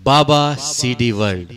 बाबा CD world.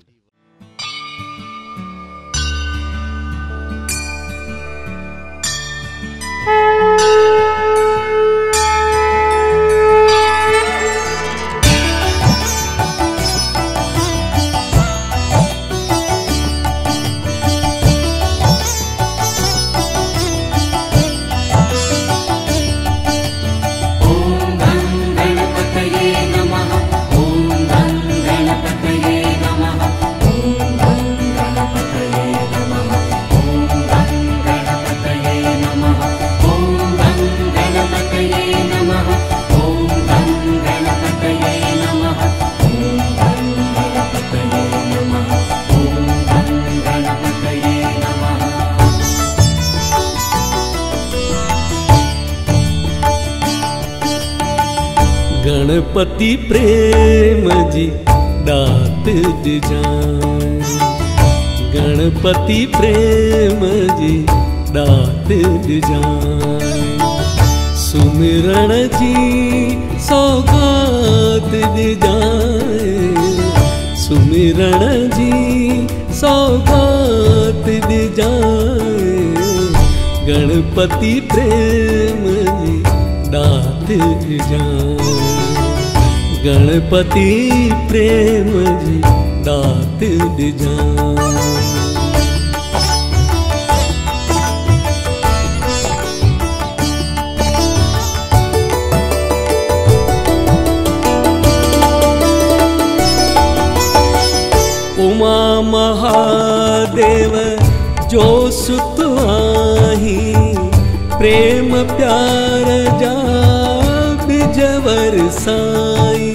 Ganpati Prem ji दात दिजान, गणपति प्रेम जी दात दिजान, सुमिरण जी सौगात दिजान, सुमिरण जी सौगात दिजान, गणपति प्रेम जी दात दिजान, गणपति प्रेम जी दात दिजान। उमा महादेव जो सुत आही, प्रेम प्यार जा बिजवर साई,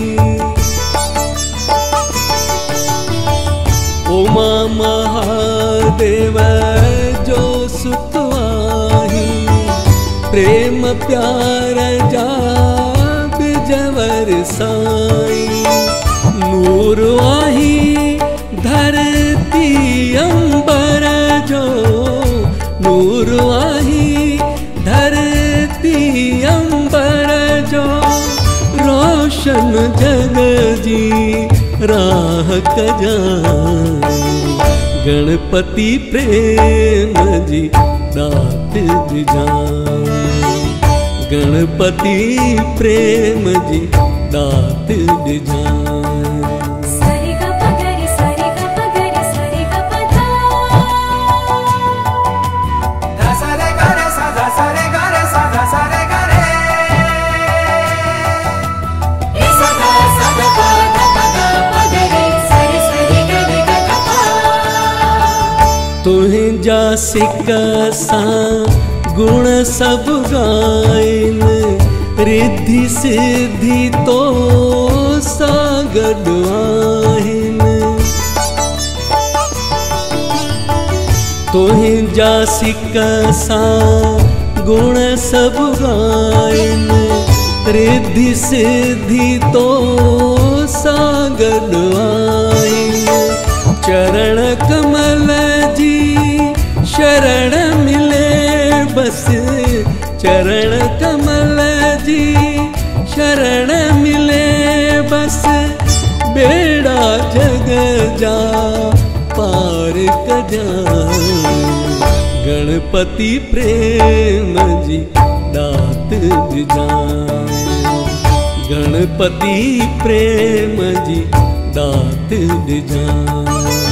उमा महादेव जो सुत आही, प्रेम प्यार जा बिजवर साई, नूर आही धरती अंबर जो, नूर आही धरती अंबर जो, रोशन जग जी राह कजान, गणपति प्रेम जी दात दिजान, गणपति प्रेम जी दात दिजान। तुहें जा सिकसा गुण सब गायन, रिद्धि सिद्धि तो सागड आहिन, तुहें जा सिकसा गुण सब गायन, रिद्धि सिद्धि तो सागड आहिन, चरण कमल जी शरण मिले बस, चरण कमल जी शरण मिले बस, बेड़ा जग जा पार कजान, गणपति प्रेम जी दात दिजान, गणपति प्रेम जी दात दिजान।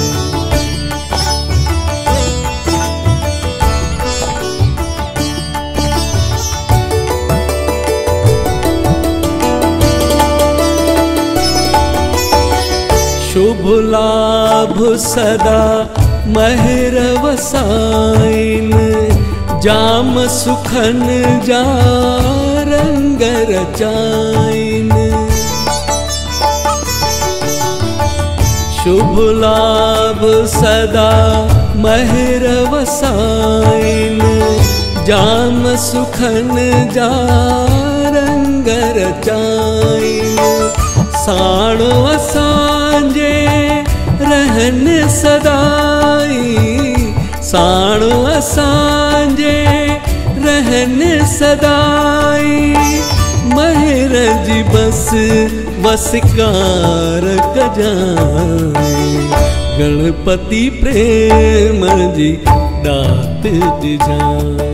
शुभ लाभ सदा महर वसाइन, जाम सुखन जा रंग रचाइन, शुभ लाभ सदा महर वसाइन, जाम सुखन जा रंग रचाइन, साणो असांजे रहन सदाई, साणो असांजे रहन सदाई, महर जी बस नमस्कार कजाए गणपति प्रेम जी दात दिजाए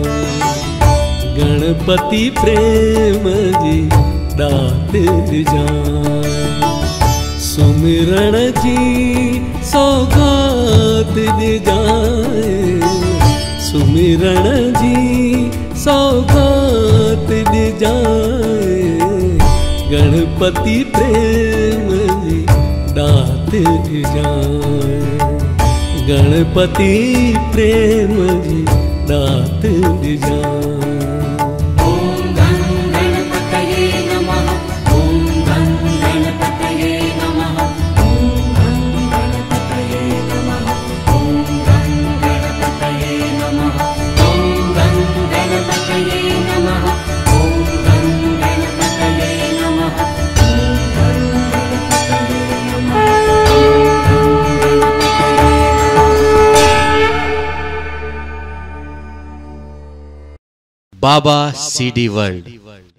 गणपति प्रेम जी दात दिजाए सुमिरण जी सौगात दिजाए सुमिरण जी सौगात दिजाए गणपति प्रेम जी दात दिजाए गणपति प्रेम जी दात दिजाए बाबा CD वर्ल्ड।